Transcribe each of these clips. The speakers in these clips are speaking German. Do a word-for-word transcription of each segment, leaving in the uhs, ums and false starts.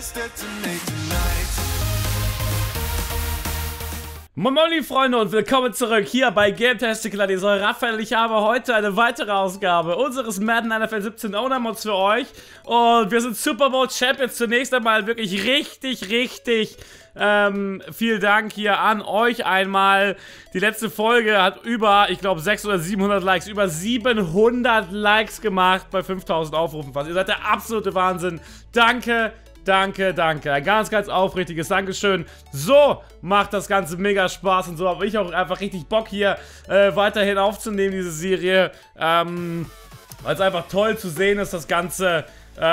Moin Moin liebe Freunde und willkommen zurück hier bei Gametastical. Ich soll Raphael, ich habe heute eine weitere Ausgabe unseres Madden N F L siebzehn Owner Mods für euch. Und wir sind Super Bowl Champions. Zunächst einmal wirklich richtig, richtig ähm, vielen Dank hier an euch einmal. Die letzte Folge hat über, ich glaube, sechshundert oder siebenhundert Likes, über siebenhundert Likes gemacht bei fünftausend Aufrufen fast. Ihr seid der absolute Wahnsinn. Danke. Danke, danke. Ein ganz, ganz aufrichtiges Dankeschön. So macht das Ganze mega Spaß und so habe ich auch einfach richtig Bock hier äh, weiterhin aufzunehmen, diese Serie. Ähm, weil es einfach toll zu sehen ist, das Ganze,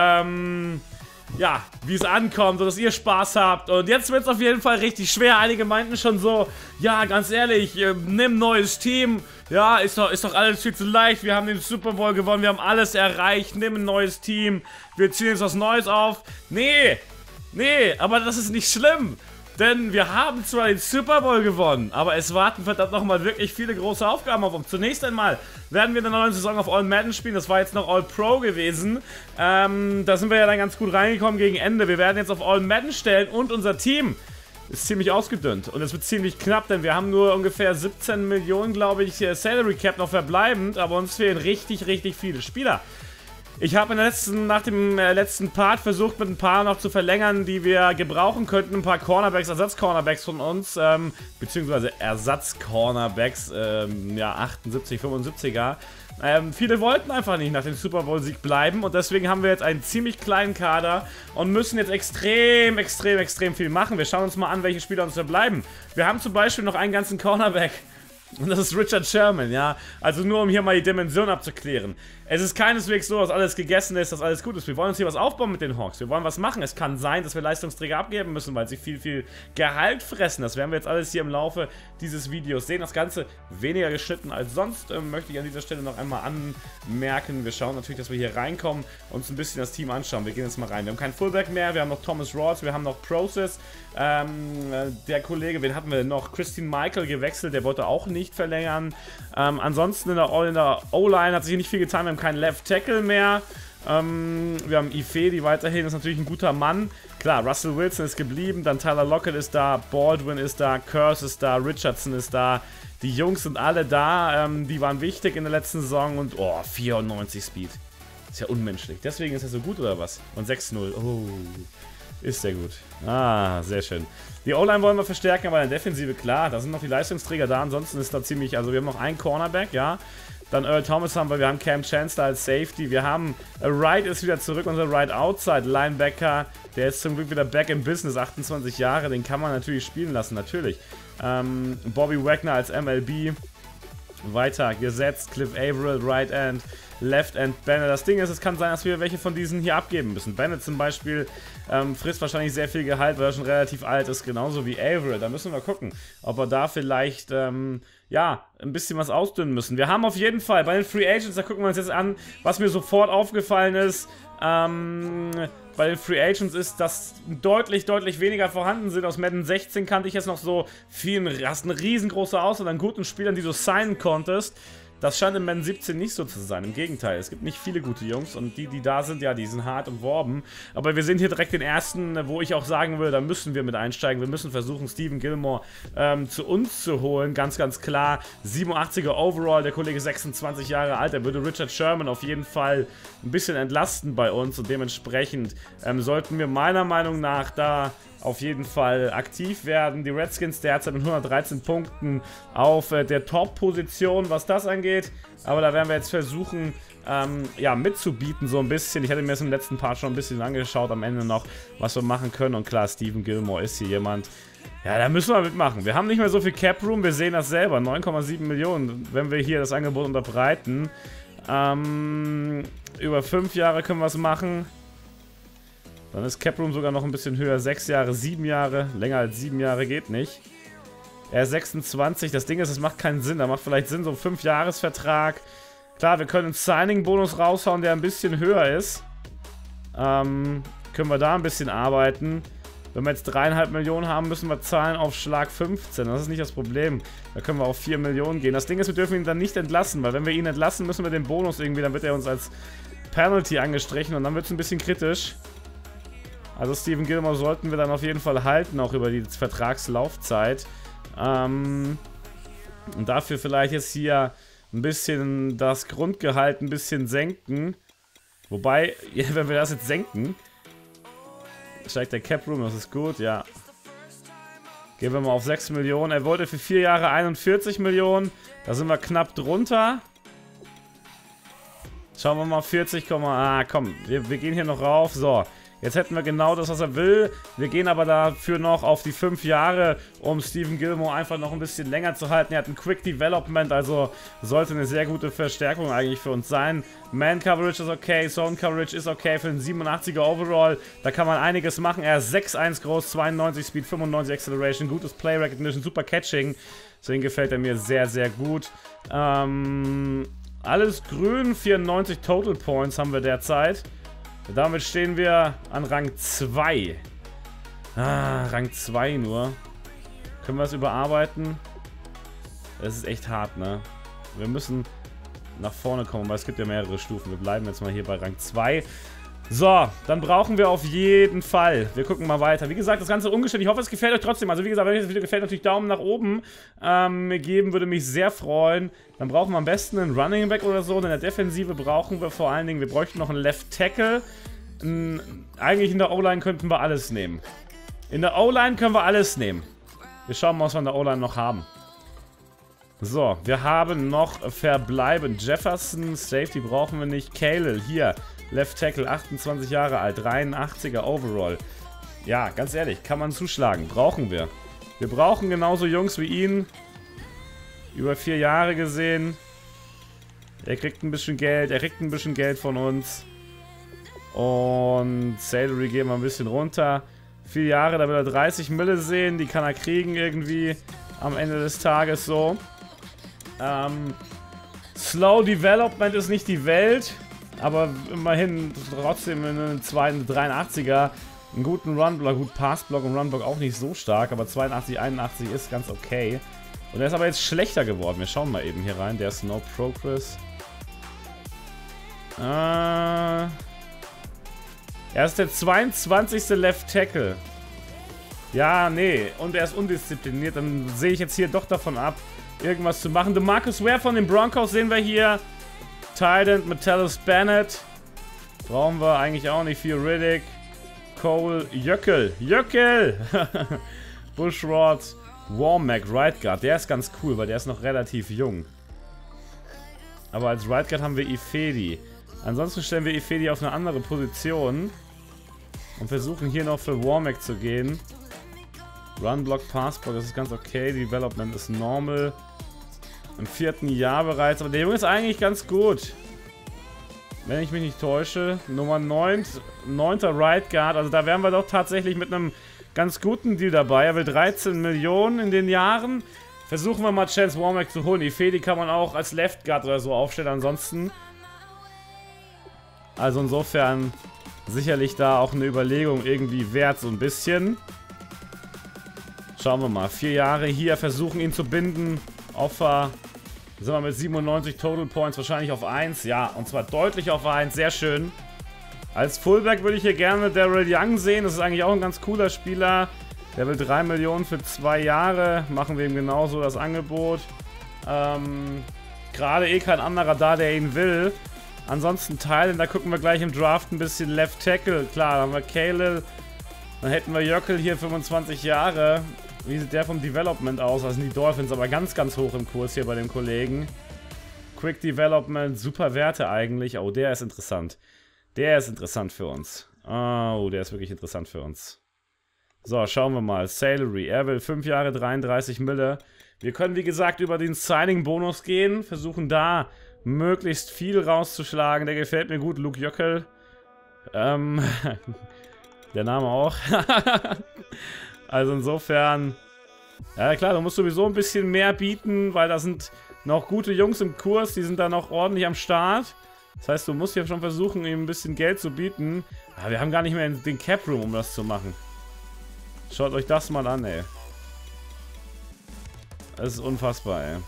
ähm, ja, wie es ankommt, so dass ihr Spaß habt. Und jetzt wird es auf jeden Fall richtig schwer. Einige meinten schon so, ja, ganz ehrlich, äh, nimm ein neues Team. Ja, ist doch, ist doch alles viel zu leicht. Wir haben den Super Bowl gewonnen, wir haben alles erreicht. Nimm ein neues Team. Wir ziehen jetzt was Neues auf. Nee, nee, aber das ist nicht schlimm. Denn wir haben zwar den Super Bowl gewonnen, aber es warten verdammt nochmal wirklich viele große Aufgaben auf uns. Zunächst einmal werden wir in der neuen Saison auf All Madden spielen. Das war jetzt noch All Pro gewesen. Ähm, da sind wir ja dann ganz gut reingekommen gegen Ende. Wir werden jetzt auf All Madden stellen und unser Team ist ziemlich ausgedünnt. Und es wird ziemlich knapp, denn wir haben nur ungefähr siebzehn Millionen, glaube ich, Salary Cap noch verbleibend. Aber uns fehlen richtig, richtig viele Spieler. Ich habe in der letzten, nach dem äh, letzten Part versucht, mit ein paar noch zu verlängern, die wir gebrauchen könnten. Ein paar Cornerbacks, Ersatz-Cornerbacks von uns, ähm, beziehungsweise Ersatz-Cornerbacks, ähm, ja, achtundsiebzig, fünfundsiebziger. Ähm, viele wollten einfach nicht nach dem Super Bowl-Sieg bleiben und deswegen haben wir jetzt einen ziemlich kleinen Kader und müssen jetzt extrem, extrem, extrem viel machen. Wir schauen uns mal an, welche Spieler uns verbleiben. Wir haben zum Beispiel noch einen ganzen Cornerback. Und das ist Richard Sherman, ja. Also nur um hier mal die Dimension abzuklären. Es ist keineswegs so, dass alles gegessen ist, dass alles gut ist. Wir wollen uns hier was aufbauen mit den Hawks. Wir wollen was machen. Es kann sein, dass wir Leistungsträger abgeben müssen, weil sie viel, viel Gehalt fressen. Das werden wir jetzt alles hier im Laufe dieses Videos sehen. Das Ganze weniger geschnitten als sonst. Ähm, möchte ich an dieser Stelle noch einmal anmerken. Wir schauen natürlich, dass wir hier reinkommen und uns ein bisschen das Team anschauen. Wir gehen jetzt mal rein. Wir haben keinen Fullback mehr. Wir haben noch Thomas Rawls. Wir haben noch Process. Ähm, der Kollege, wen hatten wir denn noch? Christine Michael gewechselt. Der wollte auch nicht verlängern. Ähm, ansonsten in der O-Line hat sich nicht viel getan. Wir haben keinen Left Tackle mehr. Ähm, wir haben Ifedi weiterhin, ist natürlich ein guter Mann. Klar, Russell Wilson ist geblieben, dann Tyler Lockett ist da, Baldwin ist da, Curse ist da, Richardson ist da. Die Jungs sind alle da, ähm, die waren wichtig in der letzten Saison und oh, vierundneunzig Speed. Ist ja unmenschlich. Deswegen ist er so gut oder was? Und sechs null. Oh, ist sehr gut. Ah, sehr schön. Die O-Line wollen wir verstärken, aber in der Defensive, klar, da sind noch die Leistungsträger da. Ansonsten ist da ziemlich, also wir haben noch einen Cornerback, ja. Dann Earl Thomas haben wir, wir haben Cam Chancellor als Safety, wir haben Wright ist wieder zurück, unser Right Outside Linebacker, der ist zum Glück wieder back in Business, achtundzwanzig Jahre, den kann man natürlich spielen lassen, natürlich. Ähm, Bobby Wagner als M L B, weiter gesetzt, Cliff Averill, Right End, Left End Bennett. Das Ding ist, es kann sein, dass wir welche von diesen hier abgeben müssen. Bennett zum Beispiel ähm, frisst wahrscheinlich sehr viel Gehalt, weil er schon relativ alt ist, genauso wie Averill. Da müssen wir gucken, ob wir da vielleicht, ähm, ja, ein bisschen was ausdünnen müssen. Wir haben auf jeden Fall bei den Free Agents, da gucken wir uns jetzt an, was mir sofort aufgefallen ist, ähm, bei den Free Agents ist, dass deutlich, deutlich weniger vorhanden sind. Aus Madden sechzehn kannte ich jetzt noch so viel, hast eine riesengroße Auswahl an guten Spielern, die du signen konntest. Das scheint in Madden siebzehn nicht so zu sein. Im Gegenteil, es gibt nicht viele gute Jungs und die, die da sind, ja, die sind hart umworben. Aber wir sehen hier direkt den ersten, wo ich auch sagen würde, da müssen wir mit einsteigen. Wir müssen versuchen, Stephen Gilmore ähm, zu uns zu holen. Ganz, ganz klar. siebenundachtziger Overall, der Kollege sechsundzwanzig Jahre alt. Der würde Richard Sherman auf jeden Fall ein bisschen entlasten bei uns und dementsprechend ähm, sollten wir meiner Meinung nach da auf jeden Fall aktiv werden. Die Redskins derzeit mit hundertdreizehn Punkten auf äh, der Top-Position, was das angeht. Aber da werden wir jetzt versuchen, ähm, ja, mitzubieten so ein bisschen. Ich hatte mir das im letzten Part schon ein bisschen angeschaut, am Ende noch, was wir machen können. Und klar, Stephen Gilmore ist hier jemand, ja, da müssen wir mitmachen. Wir haben nicht mehr so viel Cap-Room, wir sehen das selber. neun Komma sieben Millionen, wenn wir hier das Angebot unterbreiten. Ähm, über fünf Jahre können wir es machen. Dann ist Cap-Room sogar noch ein bisschen höher. sechs Jahre, sieben Jahre. Länger als sieben Jahre geht nicht. Er ist sechsundzwanzig. Das Ding ist, es macht keinen Sinn. Da macht vielleicht Sinn, so ein fünf Jahres Vertrag. Klar, wir können einen Signing-Bonus raushauen, der ein bisschen höher ist. Ähm, können wir da ein bisschen arbeiten. Wenn wir jetzt dreieinhalb Millionen haben, müssen wir zahlen auf Schlag fünfzehn. Das ist nicht das Problem. Da können wir auf vier Millionen gehen. Das Ding ist, wir dürfen ihn dann nicht entlassen, weil wenn wir ihn entlassen, müssen wir den Bonus irgendwie, dann wird er uns als Penalty angestrichen und dann wird es ein bisschen kritisch. Also Steven Gilmore sollten wir dann auf jeden Fall halten, auch über die Vertragslaufzeit. Ähm, und dafür vielleicht jetzt hier ein bisschen das Grundgehalt ein bisschen senken. Wobei, ja, wenn wir das jetzt senken, steigt der Cap Room, das ist gut, ja. Gehen wir mal auf sechs Millionen. Er wollte für vier Jahre einundvierzig Millionen. Da sind wir knapp drunter. Schauen wir mal, vierzig, ah komm, wir, wir gehen hier noch rauf. So, jetzt hätten wir genau das, was er will. Wir gehen aber dafür noch auf die fünf Jahre, um Steven Gilmore einfach noch ein bisschen länger zu halten. Er hat ein Quick Development, also sollte eine sehr gute Verstärkung eigentlich für uns sein. Man Coverage ist okay, Zone Coverage ist okay für den siebenundachtziger Overall. Da kann man einiges machen. Er ist sechs eins groß, zweiundneunzig Speed, fünfundneunzig Acceleration, gutes Play Recognition, super Catching. Deswegen gefällt er mir sehr, sehr gut. Ähm... Alles grün, vierundneunzig Total Points haben wir derzeit. Damit stehen wir an Rang zwei. Ah, Rang zwei nur. Können wir es überarbeiten? Das ist echt hart, ne? Wir müssen nach vorne kommen, weil es gibt ja mehrere Stufen. Wir bleiben jetzt mal hier bei Rang zwei. So, dann brauchen wir auf jeden Fall. Wir gucken mal weiter. Wie gesagt, das Ganze ungestellt. Ich hoffe, es gefällt euch trotzdem. Also wie gesagt, wenn euch das Video gefällt, natürlich Daumen nach oben ähm, geben, würde mich sehr freuen. Dann brauchen wir am besten einen Running Back oder so. In der Defensive brauchen wir vor allen Dingen, wir bräuchten noch einen Left Tackle. Ähm, eigentlich in der O-Line könnten wir alles nehmen. In der O-Line können wir alles nehmen. Wir schauen mal, was wir in der O-Line noch haben. So, wir haben noch verbleibend Jefferson, Safety brauchen wir nicht. Kalil, hier, Left Tackle, achtundzwanzig Jahre alt, dreiundachtziger Overall. Ja, ganz ehrlich, kann man zuschlagen, brauchen wir. Wir brauchen genauso Jungs wie ihn. Über vier Jahre gesehen. Er kriegt ein bisschen Geld, er kriegt ein bisschen Geld von uns. Und Salary gehen wir ein bisschen runter. Vier Jahre, da will er dreißig Mille sehen, die kann er kriegen irgendwie am Ende des Tages so. Ähm, Slow Development ist nicht die Welt, aber immerhin trotzdem in einem dreiundachtziger einen guten Runblock, gut Passblock und Runblock auch nicht so stark, aber zweiundachtzig, einundachtzig ist ganz okay. Und er ist aber jetzt schlechter geworden. Wir schauen mal eben hier rein. Der ist No Progress. Äh, er ist der zweiundzwanzigste Left Tackle. Ja, nee. Und er ist undiszipliniert. Dann sehe ich jetzt hier doch davon ab, irgendwas zu machen. DeMarcus Ware von den Broncos sehen wir hier. Tight End Metellus Bennett. Brauchen wir eigentlich auch nicht viel. Riddick. Cole Jöckel. Jöckel! Bushrod. Warmack, Right Guard. Der ist ganz cool, weil der ist noch relativ jung. Aber als Right Guard haben wir Ifedi. Ansonsten stellen wir Ifedi auf eine andere Position. Und versuchen hier noch für Warmack zu gehen. Runblock, Passblock, das ist ganz okay. Development ist normal. Im vierten Jahr bereits. Aber der Junge ist eigentlich ganz gut. Wenn ich mich nicht täusche. Nummer neun. neunter Right Guard. Also da wären wir doch tatsächlich mit einem ganz guten Deal dabei. Er will dreizehn Millionen in den Jahren. Versuchen wir mal Chance Warmack zu holen. Die Fedi kann man auch als Left Guard oder so aufstellen. Ansonsten. Also insofern sicherlich da auch eine Überlegung irgendwie wert. So ein bisschen. Schauen wir mal. Vier Jahre hier. Versuchen ihn zu binden. Offer. Sind wir mit siebenundneunzig Total Points wahrscheinlich auf eins. Ja, und zwar deutlich auf eins. Sehr schön. Als Fullback würde ich hier gerne Daryl Young sehen. Das ist eigentlich auch ein ganz cooler Spieler. Der will drei Millionen für zwei Jahre. Machen wir ihm genauso das Angebot. Ähm, Gerade eh kein anderer da, der ihn will. Ansonsten Teilen, da gucken wir gleich im Draft ein bisschen Left Tackle. Klar, dann haben wir Kalil. Dann hätten wir Jöckel hier, fünfundzwanzig Jahre. Wie sieht der vom Development aus? Das sind die Dolphins aber ganz, ganz hoch im Kurs hier bei dem Kollegen. Quick Development, super Werte eigentlich. Oh, der ist interessant. Der ist interessant für uns. Oh, der ist wirklich interessant für uns. So, schauen wir mal. Salary. Er will fünf Jahre, dreiunddreißig Mille. Wir können, wie gesagt, über den Signing-Bonus gehen. Versuchen da möglichst viel rauszuschlagen. Der gefällt mir gut. Luke Jöckel. Ähm, der Name auch. Also insofern. Ja klar, du musst sowieso ein bisschen mehr bieten, weil da sind noch gute Jungs im Kurs. Die sind da noch ordentlich am Start. Das heißt, du musst ja schon versuchen, ihm ein bisschen Geld zu bieten. Aber wir haben gar nicht mehr den Cap Room, um das zu machen. Schaut euch das mal an, ey. Das ist unfassbar, ey.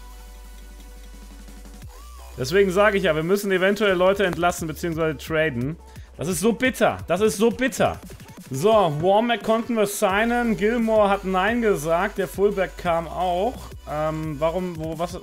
Deswegen sage ich ja, wir müssen eventuell Leute entlassen bzw. traden. Das ist so bitter. Das ist so bitter. So, Warmack konnten wir signen. Gilmore hat Nein gesagt. Der Fullback kam auch. Ähm, warum, wo, was...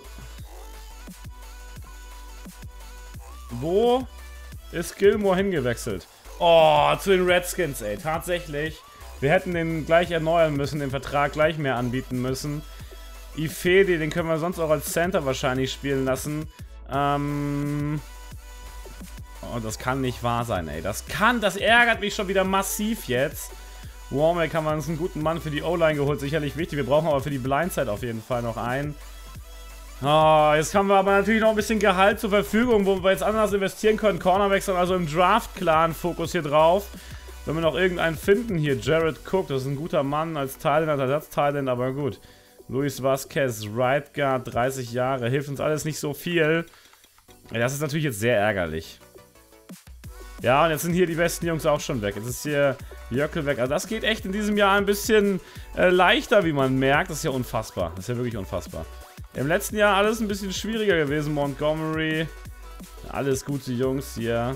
Wo ist Gilmore hingewechselt? Oh, zu den Redskins, ey. Tatsächlich. Wir hätten den gleich erneuern müssen, den Vertrag gleich mehr anbieten müssen. Ifedi, den können wir sonst auch als Center wahrscheinlich spielen lassen. Ähm... Oh, das kann nicht wahr sein, ey. Das kann, das ärgert mich schon wieder massiv jetzt. Warmack haben wir uns einen guten Mann für die O-Line geholt, sicherlich wichtig. Wir brauchen aber für die Blindside auf jeden Fall noch einen. Oh, jetzt haben wir aber natürlich noch ein bisschen Gehalt zur Verfügung, wo wir jetzt anders investieren können. Cornerbacks sind also im Draft-Clan Fokus hier drauf. Wenn wir noch irgendeinen finden hier, Jared Cook, das ist ein guter Mann als Thailand, als Ersatz-Thailand, aber gut. Luis Vasquez, Right Guard, dreißig Jahre, hilft uns alles nicht so viel. Ja, das ist natürlich jetzt sehr ärgerlich. Ja, und jetzt sind hier die besten Jungs auch schon weg. Jetzt ist hier Jöckel weg. Also das geht echt in diesem Jahr ein bisschen äh, leichter, wie man merkt. Das ist ja unfassbar. Das ist ja wirklich unfassbar. Im letzten Jahr alles ein bisschen schwieriger gewesen. Montgomery. Alles gute Jungs hier.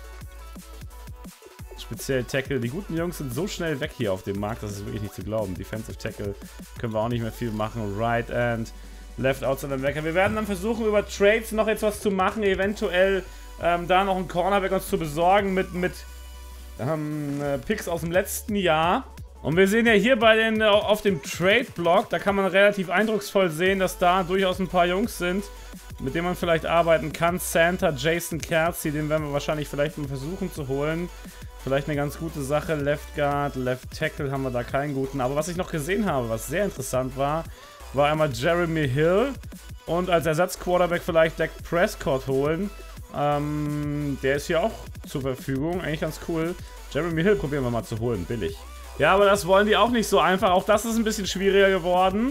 Speziell Tackle. Die guten Jungs sind so schnell weg hier auf dem Markt. Das ist wirklich nicht zu glauben. Defensive Tackle können wir auch nicht mehr viel machen. Right End. Left Outside Linebacker. Wir werden dann versuchen, über Trades noch etwas zu machen. Eventuell... Ähm, da noch einen Cornerback uns zu besorgen mit, mit ähm, äh, Picks aus dem letzten Jahr. Und wir sehen ja hier bei den, äh, auf dem Trade-Block, da kann man relativ eindrucksvoll sehen, dass da durchaus ein paar Jungs sind, mit denen man vielleicht arbeiten kann. Santa, Jason Kelsey, den werden wir wahrscheinlich vielleicht mal versuchen zu holen. Vielleicht eine ganz gute Sache. Left Guard, Left Tackle haben wir da keinen guten. Aber was ich noch gesehen habe, was sehr interessant war, war einmal Jeremy Hill und als Ersatzquarterback vielleicht Dak Prescott holen. Ähm, der ist hier auch zur Verfügung. Eigentlich ganz cool. Jeremy Hill probieren wir mal zu holen. Billig. Ja, aber das wollen die auch nicht so einfach. Auch das ist ein bisschen schwieriger geworden.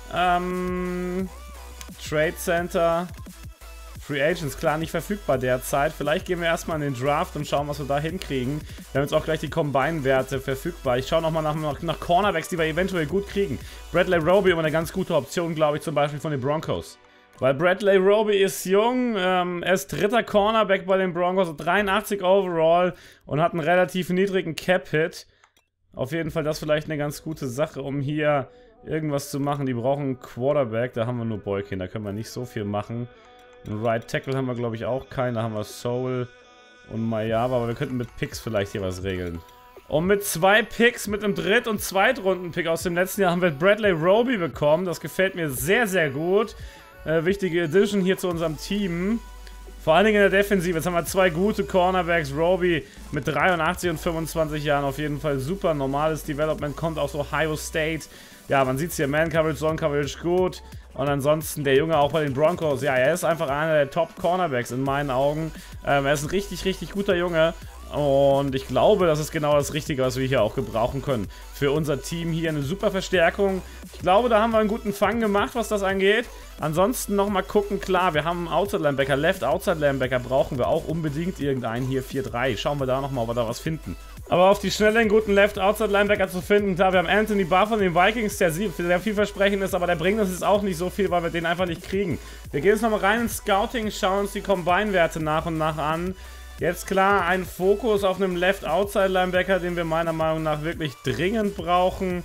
Ähm, Trade Center. Free Agents, klar, nicht verfügbar derzeit. Vielleicht gehen wir erstmal in den Draft und schauen, was wir da hinkriegen. Wir haben jetzt auch gleich die Combine-Werte verfügbar. Ich schaue nochmal nach, nach, nach Cornerbacks, die wir eventuell gut kriegen. Bradley Roby immer eine ganz gute Option, glaube ich, zum Beispiel von den Broncos. Weil Bradley Roby ist jung, ähm, er ist dritter Cornerback bei den Broncos, dreiundachtzig overall und hat einen relativ niedrigen Cap-Hit. Auf jeden Fall das vielleicht eine ganz gute Sache, um hier irgendwas zu machen. Die brauchen einen Quarterback, da haben wir nur Boykin, da können wir nicht so viel machen. Einen Right Tackle haben wir, glaube ich, auch keinen, da haben wir Soul und Mayaba, aber wir könnten mit Picks vielleicht hier was regeln. Und mit zwei Picks, mit einem Dritt- und Zweitrunden-Pick aus dem letzten Jahr haben wir Bradley Roby bekommen. Das gefällt mir sehr, sehr gut. Äh, wichtige Addition hier zu unserem Team. Vor allen Dingen in der Defensive. Jetzt haben wir zwei gute Cornerbacks. Roby mit dreiundachtzig und fünfundzwanzig Jahren auf jeden Fall super. Normales Development, kommt aus Ohio State. Ja, man sieht es hier. Man-Coverage, Zone-Coverage gut. Und ansonsten der Junge auch bei den Broncos. Ja, er ist einfach einer der Top-Cornerbacks in meinen Augen. Ähm, er ist ein richtig, richtig guter Junge. Und ich glaube, das ist genau das Richtige, was wir hier auch gebrauchen können. Für unser Team hier eine super Verstärkung. Ich glaube, da haben wir einen guten Fang gemacht, was das angeht. Ansonsten nochmal gucken, klar, wir haben einen Outside-Linebacker, Left-Outside-Linebacker brauchen wir auch unbedingt irgendeinen hier, vier drei. Schauen wir da nochmal, ob wir da was finden. Aber auf die Schnelle einen guten Left-Outside-Linebacker zu finden, klar, wir haben Anthony Barr von den Vikings, der sehr vielversprechend ist, aber der bringt uns jetzt auch nicht so viel, weil wir den einfach nicht kriegen. Wir gehen jetzt nochmal rein ins Scouting, schauen uns die Combine-Werte nach und nach an. Jetzt klar, ein Fokus auf einem Left-Outside-Linebacker, den wir meiner Meinung nach wirklich dringend brauchen.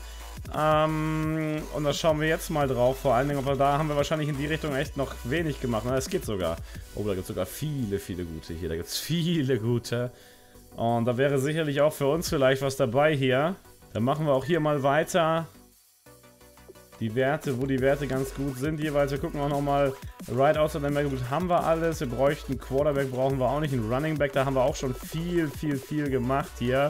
Ähm, und da schauen wir jetzt mal drauf. Vor allen Dingen, aber da haben wir wahrscheinlich in die Richtung echt noch wenig gemacht. Na, es geht sogar. Oh, da gibt es sogar viele, viele gute hier. Da gibt es viele gute. Und da wäre sicherlich auch für uns vielleicht was dabei hier. Dann machen wir auch hier mal weiter. Die Werte, wo die Werte ganz gut sind jeweils. Wir gucken auch nochmal Right Outside Linebacker. Gut, haben wir alles. Wir bräuchten Quarterback, brauchen wir auch nicht. Einen Running Back, da haben wir auch schon viel, viel, viel gemacht hier.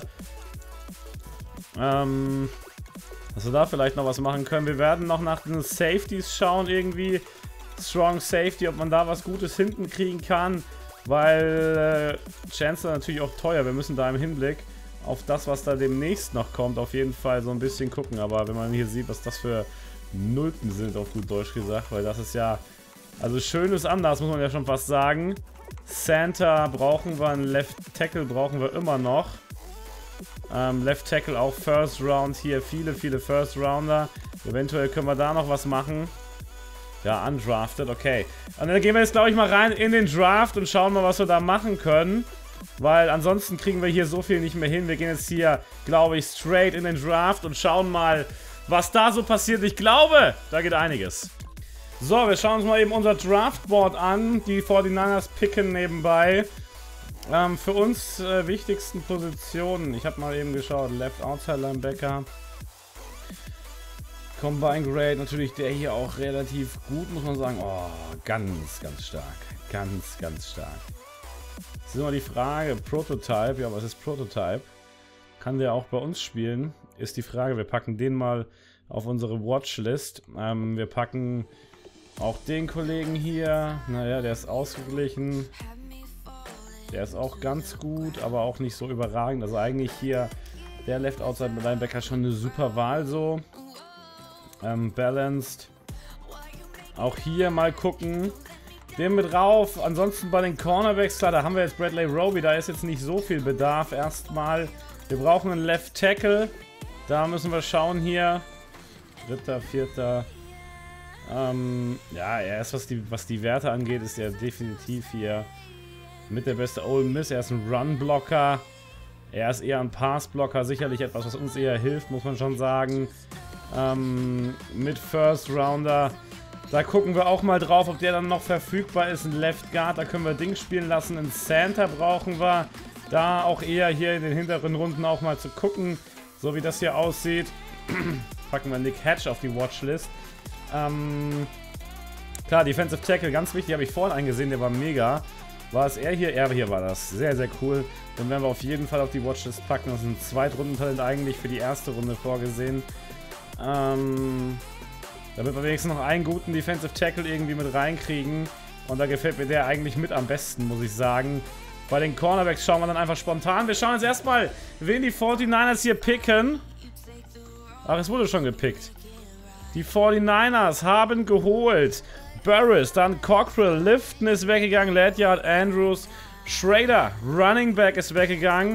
Ähm... Dass wir da vielleicht noch was machen können. Wir werden noch nach den Safeties schauen, irgendwie. Strong Safety, ob man da was Gutes hinten kriegen kann. Weil äh, Chancellor natürlich auch teuer. Wir müssen da im Hinblick auf das, was da demnächst noch kommt, auf jeden Fall so ein bisschen gucken. Aber wenn man hier sieht, was das für Nulpen sind, auf gut Deutsch gesagt. Weil das ist ja... Also schön ist anders, muss man ja schon fast sagen. Santa brauchen wir, einen Left Tackle brauchen wir immer noch. Ähm, Left Tackle auch First Round hier. Viele, viele First Rounder. Eventuell können wir da noch was machen. Ja, undrafted, okay. Und dann gehen wir jetzt, glaube ich, mal rein in den Draft und schauen mal, was wir da machen können. weil ansonsten kriegen wir hier so viel nicht mehr hin. Wir gehen jetzt hier, glaube ich, straight in den Draft und schauen mal, was da so passiert. Ich glaube, da geht einiges. So, wir schauen uns mal eben unser Draftboard an. Die forty-niners picken nebenbei. Ähm, für uns äh, wichtigsten Positionen. Ich habe mal eben geschaut. Left Outside Linebacker. Combine Grade. Natürlich der hier auch relativ gut, muss man sagen. Oh, ganz, ganz stark. Ganz, ganz stark. Das ist immer die Frage. Prototype. Ja, was ist Prototype? Kann der auch bei uns spielen? Ist die Frage. Wir packen den mal auf unsere Watchlist. Ähm, wir packen auch den Kollegen hier. Naja, der ist ausgeglichen. Der ist auch ganz gut, aber auch nicht so überragend. Also eigentlich hier der Left Outside Linebacker schon eine super Wahl so. Ähm, balanced. Auch hier mal gucken. Den mit rauf. Ansonsten bei den Cornerbacks, klar, da haben wir jetzt Bradley Roby. Da ist jetzt nicht so viel Bedarf erstmal. Wir brauchen einen Left Tackle. Da müssen wir schauen hier. Dritter, vierter. Ähm, ja, er ist, was die, was die Werte angeht, ist er definitiv hier mit der beste Ole Miss. Er ist ein Run-Blocker. Er ist eher ein Pass-Blocker. Sicherlich etwas, was uns eher hilft, muss man schon sagen. Ähm, mit First-Rounder. Da gucken wir auch mal drauf, ob der dann noch verfügbar ist. Ein Left Guard, da können wir Ding spielen lassen. Ein Center brauchen wir. Da auch eher hier in den hinteren Runden auch mal zu gucken. So wie das hier aussieht. Packen wir Nick Hatch auf die Watchlist. Ähm, klar, Defensive Tackle, ganz wichtig, habe ich vorhin eingesehen, der war mega. War es er hier? Er hier war das. Sehr, sehr cool. Den werden wir auf jeden Fall auf die Watchlist packen. Das ist ein Zweitrundentalent eigentlich für die erste Runde vorgesehen. Ähm, damit wir wenigstens noch einen guten Defensive Tackle irgendwie mit reinkriegen. Und da gefällt mir der eigentlich mit am besten, muss ich sagen. Bei den Cornerbacks schauen wir dann einfach spontan. Wir schauen jetzt erstmal, wen die forty-niners hier picken. Ach, es wurde schon gepickt. Die forty-niners haben geholt Burris, dann Cockrell, Lifton ist weggegangen, Ledyard, Andrews, Schrader, Running Back ist weggegangen.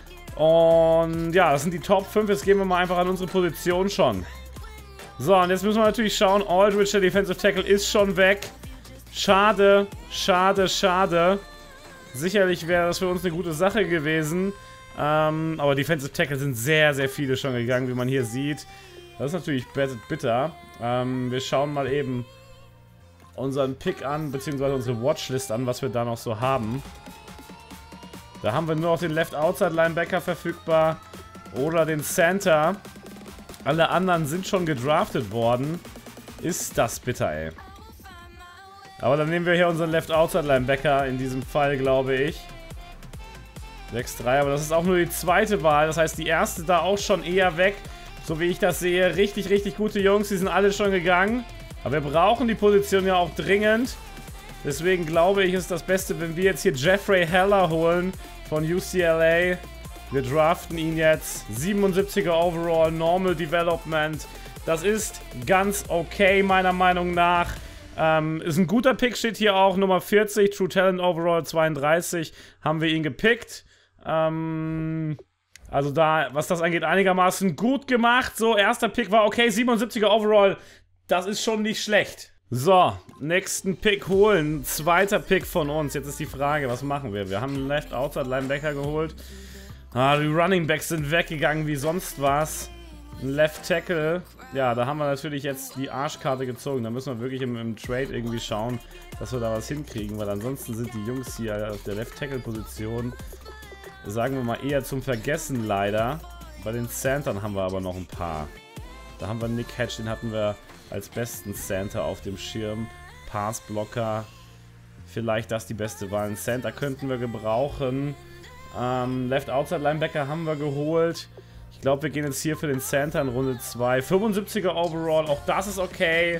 Und ja, das sind die Top fünf. Jetzt gehen wir mal einfach an unsere Position schon. So, und jetzt müssen wir natürlich schauen. Aldridge, der Defensive Tackle, ist schon weg. Schade, schade, schade. Sicherlich wäre das für uns eine gute Sache gewesen. Ähm, aber Defensive Tackle sind sehr, sehr viele schon gegangen, wie man hier sieht. Das ist natürlich bitter. Ähm, wir schauen mal eben unseren Pick an, beziehungsweise unsere Watchlist an, was wir da noch so haben. Da haben wir nur noch den Left Outside Linebacker verfügbar oder den Center. Alle anderen sind schon gedraftet worden. Ist das bitter, ey. Aber dann nehmen wir hier unseren Left Outside Linebacker in diesem Fall, glaube ich. sechs drei, aber das ist auch nur die zweite Wahl. Das heißt, die erste da auch schon eher weg. So wie ich das sehe. Richtig, richtig gute Jungs. Die sind alle schon gegangen. Aber wir brauchen die Position ja auch dringend. Deswegen glaube ich, ist das Beste, wenn wir jetzt hier Jeffrey Heller holen von U C L A. Wir draften ihn jetzt. siebenundsiebziger Overall, Normal Development. Das ist ganz okay, meiner Meinung nach. Ähm, ist ein guter Pick, steht hier auch. Nummer vierzig, True Talent Overall zweiunddreißig. Haben wir ihn gepickt. Ähm... Also da, was das angeht, einigermaßen gut gemacht. So, erster Pick war okay, siebenundsiebziger Overall. Das ist schon nicht schlecht. So, nächsten Pick holen. Zweiter Pick von uns. Jetzt ist die Frage, was machen wir? Wir haben einen Left Outside Linebacker geholt. Ah, die Running Backs sind weggegangen wie sonst was. Ein Left Tackle. Ja, da haben wir natürlich jetzt die Arschkarte gezogen. Da müssen wir wirklich im, im Trade irgendwie schauen, dass wir da was hinkriegen. Weil ansonsten sind die Jungs hier auf der Left Tackle Position, sagen wir mal, eher zum Vergessen leider. Bei den Centern haben wir aber noch ein paar. Da haben wir Nick Hatch, den hatten wir als besten Center auf dem Schirm. Passblocker. Vielleicht das die beste Wahl. Ein Center könnten wir gebrauchen. Ähm, Left Outside Linebacker haben wir geholt. Ich glaube, wir gehen jetzt hier für den Center in Runde zwei. fünfundsiebziger Overall, auch das ist okay.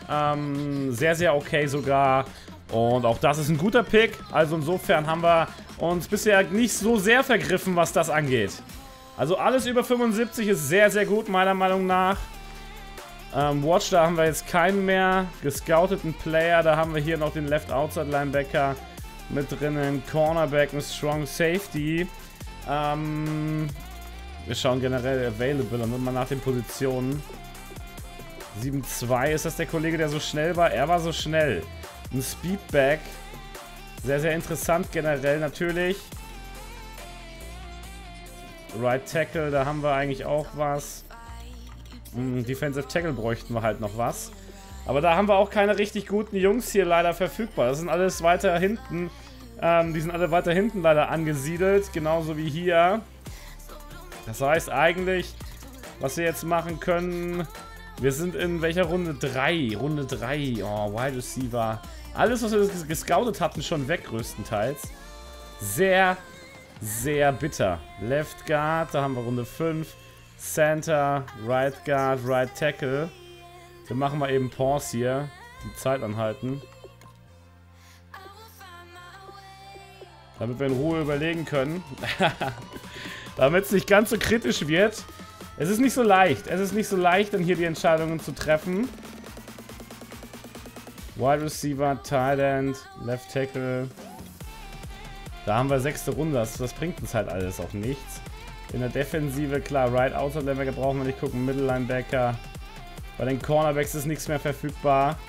Ähm, sehr, sehr okay sogar. Und auch das ist ein guter Pick. Also insofern haben wir uns bisher nicht so sehr vergriffen, was das angeht. Also alles über fünfundsiebzig ist sehr, sehr gut, meiner Meinung nach. Ähm, Watch, da haben wir jetzt keinen mehr gescouteten Player. Da haben wir hier noch den Left Outside Linebacker mit drinnen. Cornerback, ein Strong Safety. Ähm, wir schauen generell available und mal nach den Positionen. sieben zwei, ist das der Kollege, der so schnell war? Er war so schnell. Ein Speedback. Sehr, sehr interessant generell natürlich. Right Tackle, da haben wir eigentlich auch was. Hm, Defensive Tackle bräuchten wir halt noch was. Aber da haben wir auch keine richtig guten Jungs hier leider verfügbar. Das sind alles weiter hinten. Ähm, die sind alle weiter hinten leider angesiedelt. Genauso wie hier. Das heißt eigentlich, was wir jetzt machen können... Wir sind in welcher Runde? drei. Runde drei. Oh, Wide Receiver. Alles, was wir gescoutet hatten, schon weg größtenteils. Sehr, sehr bitter. Left Guard, da haben wir Runde fünf. Center, Right Guard, Right Tackle. Wir machen mal eben Pause hier. Die Zeit anhalten. Damit wir in Ruhe überlegen können. Damit es nicht ganz so kritisch wird. Es ist nicht so leicht. Es ist nicht so leicht, dann hier die Entscheidungen zu treffen. Wide Receiver, Tight End, Left Tackle. Da haben wir sechste Runde. Das, das bringt uns halt alles auch nichts. In der Defensive, klar, Right Outside Linebacker brauchen wir nicht gucken. Middle Linebacker. Bei den Cornerbacks ist nichts mehr verfügbar.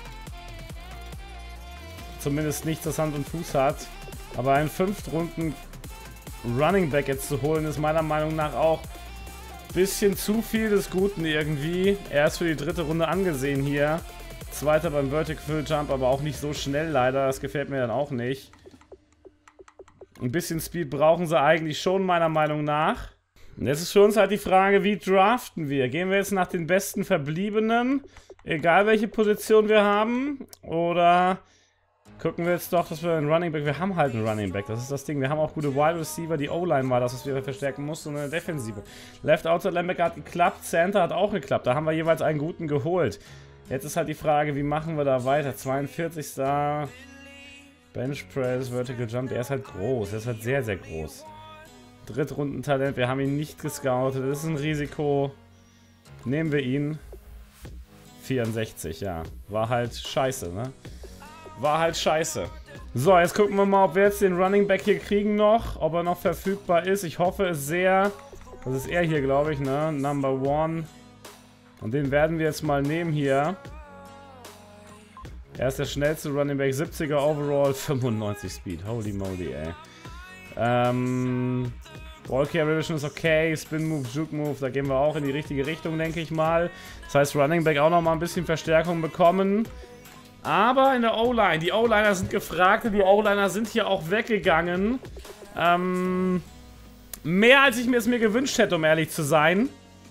Zumindest nichts, das Hand und Fuß hat. Aber einen Fünftrunden Running Back jetzt zu holen, ist meiner Meinung nach auch bisschen zu viel des Guten irgendwie. Er ist für die dritte Runde angesehen hier. Zweiter beim Vertical Jump, aber auch nicht so schnell leider. Das gefällt mir dann auch nicht. Ein bisschen Speed brauchen sie eigentlich schon, meiner Meinung nach. Und jetzt ist für uns halt die Frage, wie draften wir? Gehen wir jetzt nach den besten Verbliebenen, egal welche Position wir haben? Oder gucken wir jetzt doch, dass wir einen Running Back... Wir haben halt einen Running Back, das ist das Ding. Wir haben auch gute Wide Receiver, die O-Line war das, was wir verstärken mussten, und eine Defensive. Left Outside Linebacker hat geklappt, Center hat auch geklappt. Da haben wir jeweils einen guten geholt. Jetzt ist halt die Frage, wie machen wir da weiter? zweiundvierzigster Bench Press, Vertical Jump, der ist halt groß, der ist halt sehr, sehr groß. Drittrundentalent, wir haben ihn nicht gescoutet, das ist ein Risiko. Nehmen wir ihn. vierundsechzig, ja. War halt scheiße, ne? War halt scheiße. So, jetzt gucken wir mal, ob wir jetzt den Running Back hier kriegen noch. Ob er noch verfügbar ist. Ich hoffe es sehr. Das ist er hier, glaube ich, ne? Number one. Und den werden wir jetzt mal nehmen hier. Er ist der schnellste Running Back. siebziger Overall, fünfundneunzig Speed. Holy moly, ey. Ähm... Ball Carry Vision ist okay. Spin Move, Juke Move, da gehen wir auch in die richtige Richtung, denke ich mal. Das heißt, Running Back auch nochmal ein bisschen Verstärkung bekommen. Aber in der O-Line, die O-Liner sind gefragt und die O-Liner sind hier auch weggegangen. Ähm, mehr als ich mir es mir gewünscht hätte, um ehrlich zu sein.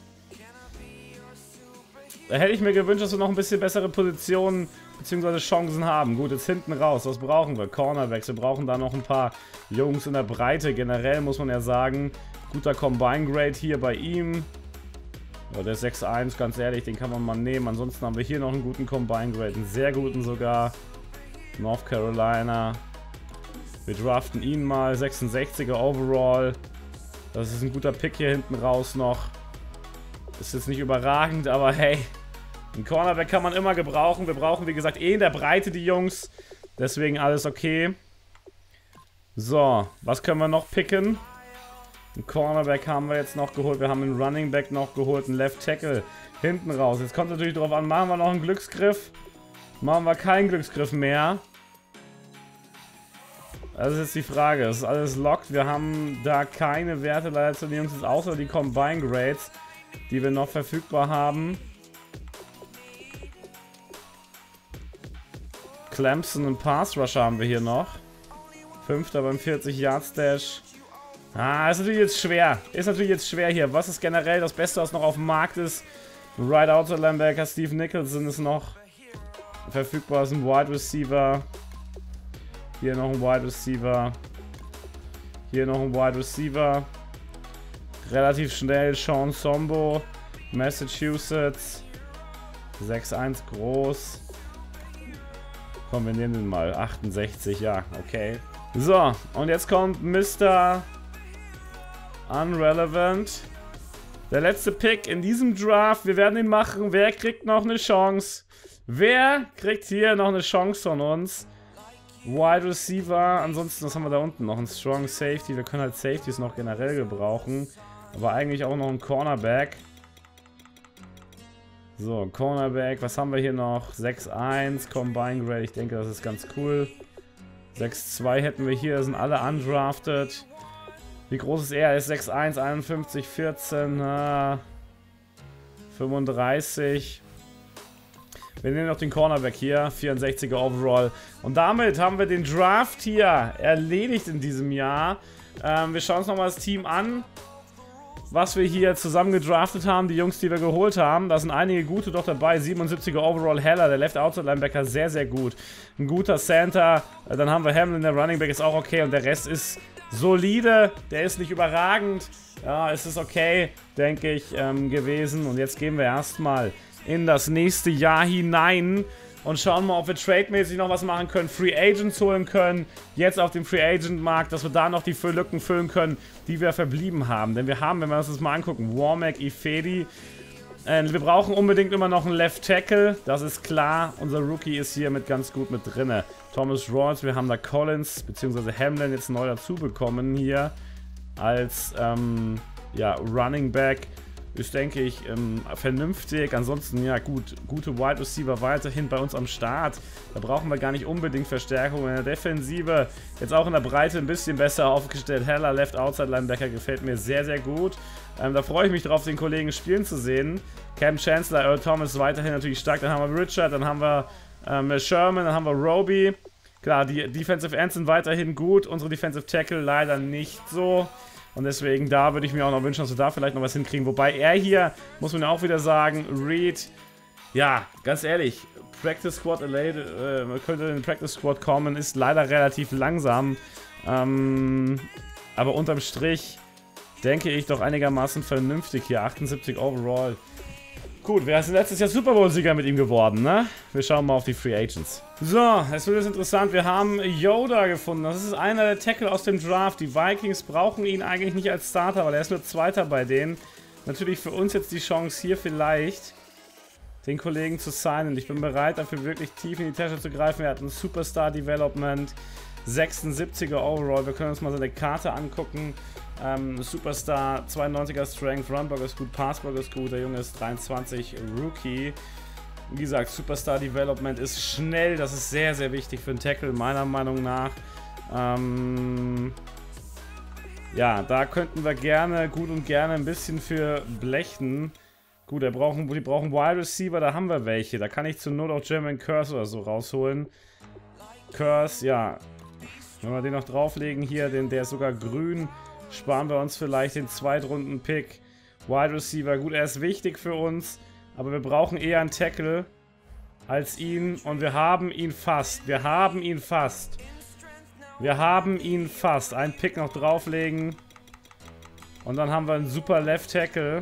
Da hätte ich mir gewünscht, dass wir noch ein bisschen bessere Positionen bzw. Chancen haben. Gut, jetzt hinten raus, was brauchen wir? Cornerbacks, wir brauchen da noch ein paar Jungs in der Breite. Generell muss man ja sagen, guter Combine Grade hier bei ihm. Ja, der sechs eins, ganz ehrlich, den kann man mal nehmen. Ansonsten haben wir hier noch einen guten Combine Grade, einen sehr guten sogar. North Carolina. Wir draften ihn mal, sechsundsechziger Overall. Das ist ein guter Pick hier hinten raus noch. Ist jetzt nicht überragend, aber hey, einen Cornerback kann man immer gebrauchen. Wir brauchen, wie gesagt, eh in der Breite die Jungs. Deswegen alles okay. So, was können wir noch picken? Ein Cornerback haben wir jetzt noch geholt. Wir haben einen Running Back noch geholt. Einen Left Tackle hinten raus. Jetzt kommt natürlich darauf an, machen wir noch einen Glücksgriff? Machen wir keinen Glücksgriff mehr? Das ist jetzt die Frage. Das ist alles locked. Wir haben da keine Werte leider zu nehmen, außer die Combine Grades, die wir noch verfügbar haben. Clemson und Pass Rusher haben wir hier noch. Fünfter beim vierzig Yard Stash. Ah, ist natürlich jetzt schwer. Ist natürlich jetzt schwer hier. Was ist generell das Beste, was noch auf dem Markt ist? Right Outside Linebacker, Steve Nicholson ist noch verfügbar. Ist ein Wide Receiver. Hier noch ein Wide Receiver. Hier noch ein Wide Receiver. Relativ schnell. Sean Sombo. Massachusetts. sechs eins groß. Komm, wir nehmen den mal. achtundsechzig, ja, okay. So, und jetzt kommt Mister Unrelevant. Der letzte Pick in diesem Draft. Wir werden ihn machen. Wer kriegt noch eine Chance? Wer kriegt hier noch eine Chance von uns? Wide Receiver. Ansonsten, was haben wir da unten noch? Ein Strong Safety. Wir können halt Safeties noch generell gebrauchen. Aber eigentlich auch noch ein Cornerback. So, Cornerback. Was haben wir hier noch? sechs eins. Combine Grade. Ich denke, das ist ganz cool. sechs zwei hätten wir hier. Das sind alle undrafted. Wie groß ist er? Er ist sechs eins, einundfünfzig, vierzehn, äh, fünfunddreißig. Wir nehmen noch den Cornerback hier, vierundsechziger Overall. Und damit haben wir den Draft hier erledigt in diesem Jahr. Ähm, wir schauen uns nochmal das Team an, was wir hier zusammen gedraftet haben, die Jungs, die wir geholt haben. Da sind einige gute doch dabei. siebenundsiebziger Overall Heller, der Left-Outside-Linebacker, sehr, sehr gut. Ein guter Center. Dann haben wir Hamlin, der Running Back ist auch okay. Und der Rest ist solide. Der ist nicht überragend. Ja, es ist okay, denke ich, ähm, gewesen. Und jetzt gehen wir erstmal in das nächste Jahr hinein und schauen mal, ob wir trademäßig noch was machen können, Free Agents holen können, jetzt auf dem Free Agent Markt, dass wir da noch die Lücken füllen können, die wir verblieben haben. Denn wir haben, wenn wir uns das mal angucken, Warmack, Ifedi, äh, wir brauchen unbedingt immer noch einen Left Tackle, das ist klar, unser Rookie ist hier mit ganz gut mit drinne. Thomas Rawls, wir haben da Collins, beziehungsweise Hamlin jetzt neu dazu bekommen hier, als, ähm, ja, Running Back. Ist, denke ich, ähm, vernünftig. Ansonsten, ja gut, gute Wide Receiver weiterhin bei uns am Start. Da brauchen wir gar nicht unbedingt Verstärkung in der Defensive. Jetzt auch in der Breite ein bisschen besser aufgestellt. Heller, Left Outside Linebacker, gefällt mir sehr, sehr gut. Ähm, da freue ich mich drauf, den Kollegen spielen zu sehen. Cam Chancellor, Earl Thomas weiterhin natürlich stark. Dann haben wir Richard, dann haben wir ähm, Sherman, dann haben wir Roby. Klar, die Defensive Ends sind weiterhin gut. Unsere Defensive Tackle leider nicht so. Und deswegen, da würde ich mir auch noch wünschen, dass wir da vielleicht noch was hinkriegen. Wobei er hier, muss man ja auch wieder sagen, Reed, ja, ganz ehrlich, Practice Squad, äh, könnte in den Practice Squad kommen, ist leider relativ langsam. Ähm, aber unterm Strich denke ich doch einigermaßen vernünftig hier. achtundsiebzig Overall. Gut, wir sind letztes Jahr Super Bowl-Sieger mit ihm geworden, ne? Wir schauen mal auf die Free Agents. So, es wird jetzt interessant. Wir haben Yoda gefunden. Das ist einer der Tackle aus dem Draft. Die Vikings brauchen ihn eigentlich nicht als Starter, weil er ist nur Zweiter bei denen. Natürlich für uns jetzt die Chance, hier vielleicht den Kollegen zu signen. Ich bin bereit, dafür wirklich tief in die Tasche zu greifen. Er hat ein Superstar Development. sechsundsiebziger Overall. Wir können uns mal seine Karte angucken. Ähm, Superstar, zweiundneunziger Strength, Runblock ist gut, Passblock ist gut, der Junge ist dreiundzwanzig, Rookie. Wie gesagt, Superstar Development ist schnell, das ist sehr, sehr wichtig für einen Tackle, meiner Meinung nach. Ähm, ja, da könnten wir gerne, gut und gerne ein bisschen für blechen. Gut, wir brauchen, die brauchen Wide Receiver, da haben wir welche. Da kann ich zur Not auch German Curse oder so rausholen. Curse, ja. Wenn wir den noch drauflegen hier, den, der ist sogar grün. Sparen wir uns vielleicht den Zweitrunden-Pick. Wide Receiver, gut, er ist wichtig für uns, aber wir brauchen eher einen Tackle als ihn. Und wir haben ihn fast. Wir haben ihn fast. Wir haben ihn fast. Einen Pick noch drauflegen. Und dann haben wir einen super Left Tackle,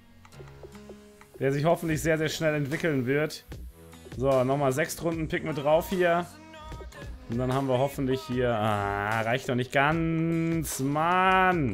der sich hoffentlich sehr, sehr schnell entwickeln wird. So, nochmal Sechstrunden-Pick mit drauf hier. Und dann haben wir hoffentlich hier... Ah, reicht doch nicht ganz. Mann!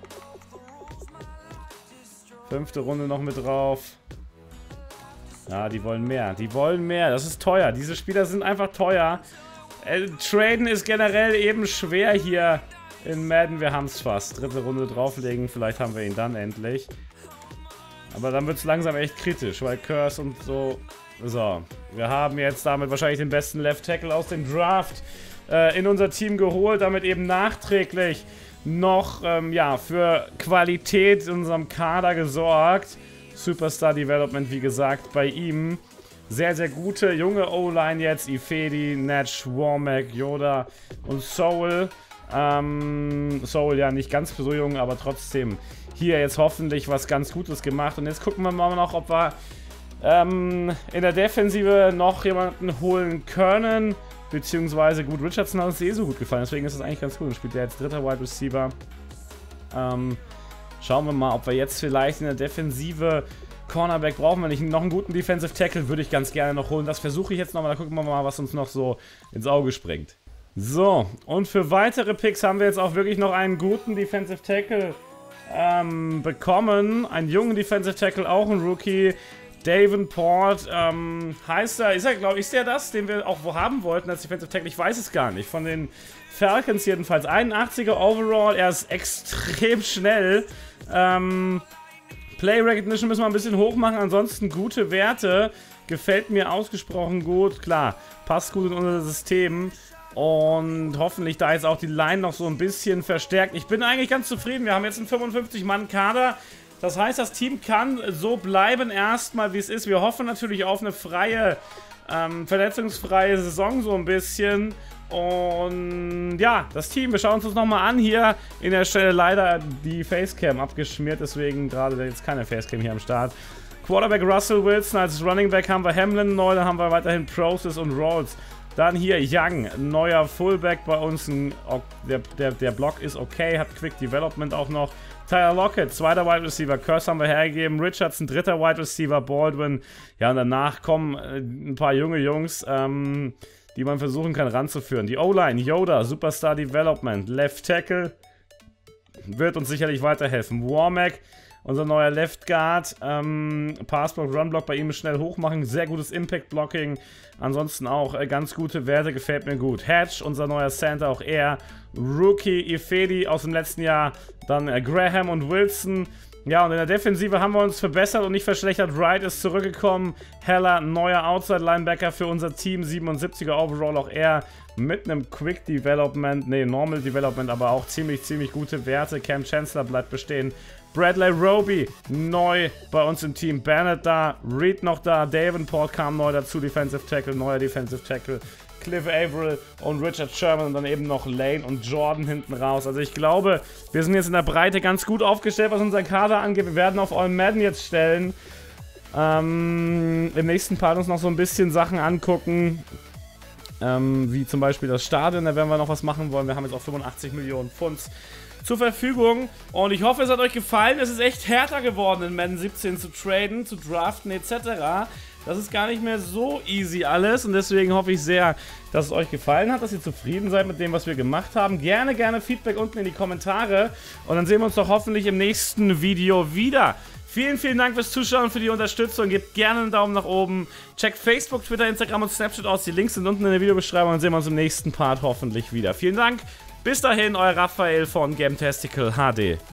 Fünfte Runde noch mit drauf. Ja, die wollen mehr. Die wollen mehr. Das ist teuer. Diese Spieler sind einfach teuer. Äh, Traden ist generell eben schwer hier in Madden. Wir haben es fast. Dritte Runde drauflegen. Vielleicht haben wir ihn dann endlich. Aber dann wird es langsam echt kritisch, weil Curse und so... So, wir haben jetzt damit wahrscheinlich den besten Left Tackle aus dem Draft äh, in unser Team geholt, damit eben nachträglich noch ähm, ja, für Qualität in unserem Kader gesorgt. Superstar Development, wie gesagt, bei ihm. Sehr, sehr gute junge O-Line jetzt. Ifedi, Natch, Warmack, Yoda und Soul. Ähm, Soul ja nicht ganz so jung, aber trotzdem hier jetzt hoffentlich was ganz Gutes gemacht. Und jetzt gucken wir mal noch, ob wir Ähm, in der Defensive noch jemanden holen können, beziehungsweise gut, Richardson hat uns eh so gut gefallen, deswegen ist das eigentlich ganz gut. Dann spielt der jetzt dritter Wide Receiver. Ähm, schauen wir mal, ob wir jetzt vielleicht in der Defensive Cornerback brauchen wir nicht. Noch einen guten Defensive Tackle würde ich ganz gerne noch holen. Das versuche ich jetzt nochmal, da gucken wir mal, was uns noch so ins Auge springt. So, und für weitere Picks haben wir jetzt auch wirklich noch einen guten Defensive Tackle ähm, bekommen. Einen jungen Defensive Tackle, auch ein Rookie. Davenport, ähm, heißt er, ist er, glaube ich, ist der das, den wir auch wo haben wollten als Defensive Tackle? Ich weiß es gar nicht. Von den Falcons jedenfalls. einundachtziger Overall, er ist extrem schnell. Ähm, Play Recognition müssen wir ein bisschen hoch machen, ansonsten gute Werte. Gefällt mir ausgesprochen gut. Klar, passt gut in unser System. Und hoffentlich da jetzt auch die Line noch so ein bisschen verstärkt. Ich bin eigentlich ganz zufrieden. Wir haben jetzt einen fünfundfünfzig Mann Kader. Das heißt, das Team kann so bleiben erstmal, wie es ist. Wir hoffen natürlich auf eine freie, ähm, verletzungsfreie Saison so ein bisschen. Und ja, das Team, wir schauen uns das nochmal an. Hier in der Stelle leider die Facecam abgeschmiert, deswegen gerade jetzt keine Facecam hier am Start. Quarterback Russell Wilson, als Running Back haben wir Hamlin neu, dann haben wir weiterhin Process und Rawls. Dann hier Young, neuer Fullback bei uns. Ein, der, der, der Block ist okay, hat Quick Development auch noch. Tyler Lockett, zweiter Wide Receiver. Curse haben wir hergegeben. Richardson, dritter Wide Receiver. Baldwin. Ja, und danach kommen äh, ein paar junge Jungs, ähm, die man versuchen kann ranzuführen. Die O-Line, Yoda, Superstar Development. Left Tackle wird uns sicherlich weiterhelfen. Warmack, unser neuer Left Guard. Ähm, Passblock, Runblock bei ihm schnell hochmachen. Sehr gutes Impact-Blocking. Ansonsten auch äh, ganz gute Werte, gefällt mir gut. Hatch, unser neuer Center, auch er. Rookie Ifedi aus dem letzten Jahr. Dann äh, Graham und Wilson. Ja, und in der Defensive haben wir uns verbessert und nicht verschlechtert. Wright ist zurückgekommen. Heller, neuer Outside-Linebacker für unser Team. siebenundsiebziger Overall, auch er mit einem Quick Development, ne, Normal Development, aber auch ziemlich, ziemlich gute Werte. Cam Chancellor bleibt bestehen. Bradley Roby, neu bei uns im Team. Bennett da, Reed noch da. Davenport kam neu dazu, Defensive Tackle, neuer Defensive Tackle. Cliff Averill und Richard Sherman und dann eben noch Lane und Jordan hinten raus. Also ich glaube, wir sind jetzt in der Breite ganz gut aufgestellt, was unseren Kader angeht. Wir werden auf All Madden jetzt stellen. Ähm, im nächsten Part uns noch so ein bisschen Sachen angucken. Ähm, wie zum Beispiel das Stadion, da werden wir noch was machen wollen. Wir haben jetzt auch fünfundachtzig Millionen Pfund zur Verfügung. Und ich hoffe, es hat euch gefallen. Es ist echt härter geworden, in Madden siebzehn zu traden, zu draften et cetera. Das ist gar nicht mehr so easy alles und deswegen hoffe ich sehr, dass es euch gefallen hat, dass ihr zufrieden seid mit dem, was wir gemacht haben. Gerne, gerne Feedback unten in die Kommentare und dann sehen wir uns doch hoffentlich im nächsten Video wieder. Vielen, vielen Dank fürs Zuschauen und für die Unterstützung. Gebt gerne einen Daumen nach oben. Checkt Facebook, Twitter, Instagram und Snapchat aus. Die Links sind unten in der Videobeschreibung und dann sehen wir uns im nächsten Part hoffentlich wieder. Vielen Dank. Bis dahin, euer Raphael von Gametastical H D.